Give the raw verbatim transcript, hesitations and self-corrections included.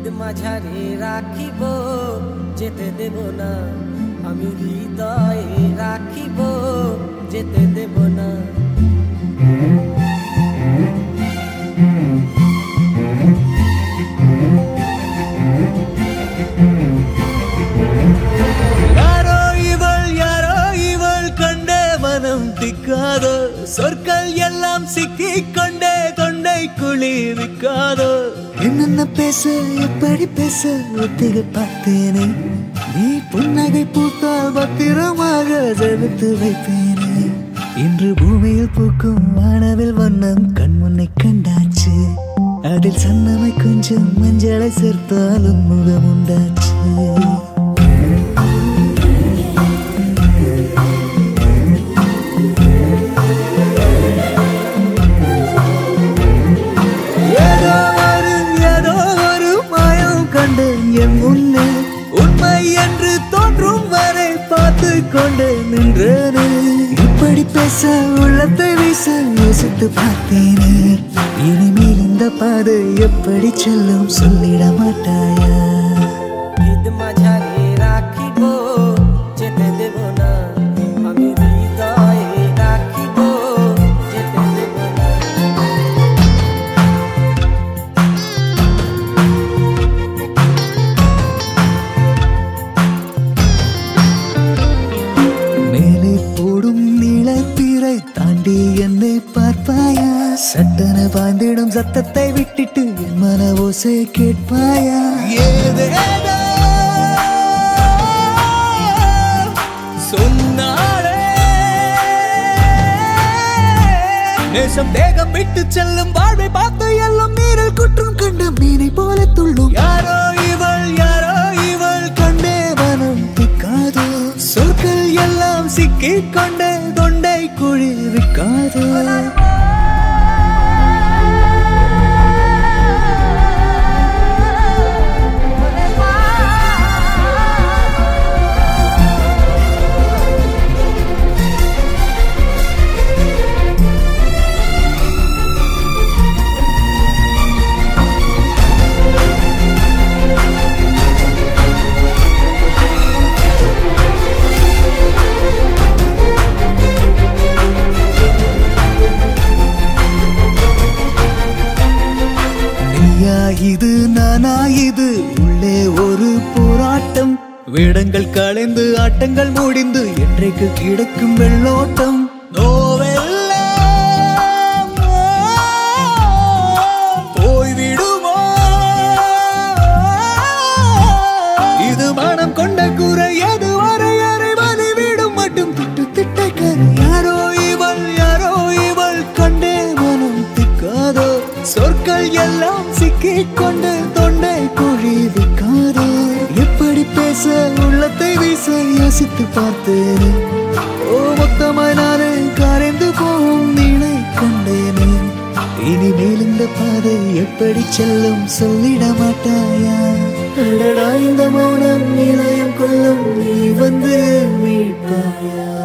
মাঝারে রাখিব যেতে দেব না আমি হৃদয়ে রাখিব যেতে দেব না யாரோ இவள் யாரோ இவள் கண்டே மனம் திக்காதோ சொற்கள் எல்லாம் சிக்கிக் கொண்டே தொண்டை குளிர்விக்காதோ என்னென்ன பேச எப்படி பேச ஒத்திக பார்த்தேனே நீ புன்னகை பூத்தால் பத்திரமாக ஜெபித்து வைப்பேனே இன்று பூமியில் பூக்கும் வானவில் வண்ணம் கண்முன்னை கண்டாச்சு அதில் சன்னமை கொஞ்சம் மஞ்சளை சேர்த்தாலும் முகம் உண்டாச்சு உண்மை என்று தோன்றும் வரை பார்த்து கொண்டு நின்றேனே இப்படி பேச உள்ளத்தை வீச யோசித்து பார்த்தேனே இனிமேல் இந்த பாதை எப்படி செல்லும் சொல்லிட மாட்டாயா இது মাঝারে রাখিব যেতে দেব না আমি হৃদয়ে রাখিব যেতে দেব না தாண்டி என்னை பார்ப்பாயா சட்டன பாய்ந்திடும் சத்தத்தை விட்டுட்டு என் மன ஓசை கேட்பாயா ஏதேதோ சொன்னாலே நேசம் தேகம் விட்டு செல்லும் வாழ்வை பார்த்து எல்லாம் நீரில் குற்றம் கண்ட மீனை போல துள்ளும் யாரோ இவள் யாரோ இவள் கண்டே மனம் திக்காதோ சொற்கள் எல்லாம் சிக்கிக் கொண்டே தொண்டை குளிர்விக்காதோ இது நானா இது உள்ளே ஒரு போராட்டம் வேடங்கள் களைந்து ஆட்டங்கள் முடிந்து என்றைக்கு கிடைக்கும் வெள்ளோட்டம் நோவெல்லாம் போய்விடுமோ இது மனம் கொண்ட குறை எது வரை அறை வலி விடும் மட்டும் திட்டு திட்ட யாரோ இவள் யாரோ இவள் கண்டே மனம் திக்காதோ சொற்கள் எல்லாம் சிக்கிக் கொண்டு தொண்டை குழிவிக்காதோ எப்படி பேச உள்ளத்தை வீச யோசித்து பார்த்தேனே ஓ மொத்தமாய் நானே கரைந்து போகும் நீளை கண்டேனே இனிமேல் இந்த பாதை எப்படி செல்லும் சொல்லிட மாட்டாயா அடடா இந்த மௌனம் நிலையம் கொள்ளும் நீ வந்து மீட்பாயா